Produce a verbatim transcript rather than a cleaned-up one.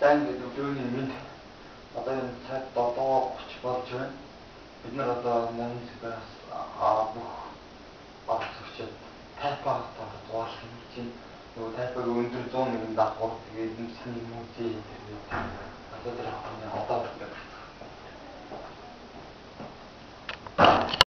дан гэдэг өглөөний минь одоо энэ цаг долоо тридцать болж байна. Бид нар одоо муниципаас бүх багц өчөд тайпаатаар дугаарлах юм чинь нөгөө тайпаг өндөр зуун нэгэн дагуур тэгээд энэ саний музей гэдэг одоо тэр ахны одоо